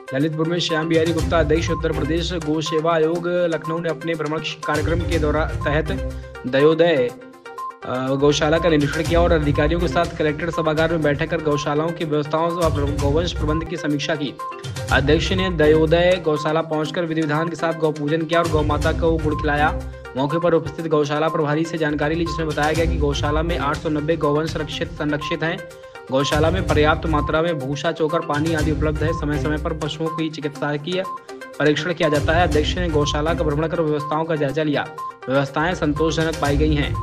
ललितपुर में श्याम बिहारी गुप्ता अध्यक्ष उत्तर प्रदेश गौ सेवा आयोग लखनऊ ने अपने भ्रमण कार्यक्रम के तहत दयोदय गौशाला का निरीक्षण किया और अधिकारियों के साथ कलेक्टर सभागार में बैठक कर गौशालाओं की व्यवस्थाओं व गौवंश प्रबंध की समीक्षा की। अध्यक्ष ने दयोदय गौशाला पहुंचकर विधि विधान के साथ गौ पूजन किया और गौ माता को गुड़ खिलाया। मौके पर उपस्थित गौशाला प्रभारी से जानकारी ली, जिसमें बताया गया कि गौशाला में 890 गौवंश संरक्षित हैं। गौशाला में पर्याप्त मात्रा में भूसा, चोकर, पानी आदि उपलब्ध है। समय समय पर पशुओं की चिकित्सकीय परीक्षण किया जाता है। अध्यक्ष ने गौशाला का भ्रमण कर व्यवस्थाओं का जायजा लिया। व्यवस्थाएं संतोषजनक पाई गई हैं।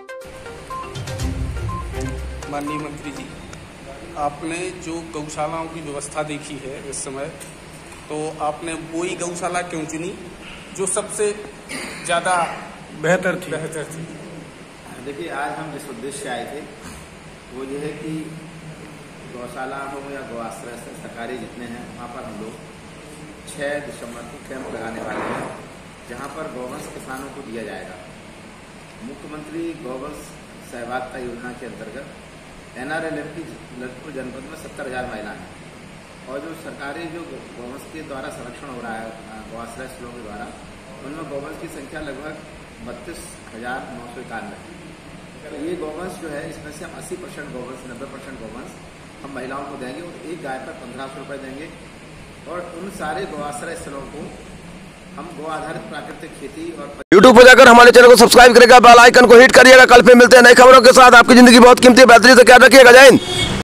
माननीय मंत्री जी, आपने जो गौशालाओं की व्यवस्था देखी है इस समय, तो आपने वही गौशाला क्यों चुनी जो सबसे ज़्यादा बेहतर थी? देखिए, आज हम जिस उद्देश्य से आए थे वो ये है कि गौशाला हो या गौ आश्रय सरकारी जितने हैं, वहाँ पर हम लोग 6 दिसंबर को कैंप लगाने वाले हैं, जहाँ पर गौवंश किसानों को दिया जाएगा। मुख्यमंत्री गौवंश सहभागिता योजना के अंतर्गत NRLM की ललितपुर जनपद में 70,000 महिलाएं हैं और जो सरकारी जो गौवंश के द्वारा संरक्षण हो रहा है गौ आश्रय स्थलों के द्वारा, उनमें गौवंश की संख्या लगभग 32,991 है। तो ये गौवंश जो है, इसमें से हम 80% गौवंश, 90% गौवंश हम महिलाओं को देंगे और एक गाय पर 1,500 रुपये देंगे। और उन सारे गौ आश्रय स्थलों को हम गौ आधारित प्राकृतिक खेती और YouTube पर जाकर हमारे चैनल को सब्सक्राइब करेगा, बेल आइकन को हिट करिएगा। कल फिर मिलते हैं नई खबरों के साथ। आपकी जिंदगी बहुत कीमती है, बेहतरीन से ख्याल रखिएगा। जय हिंद।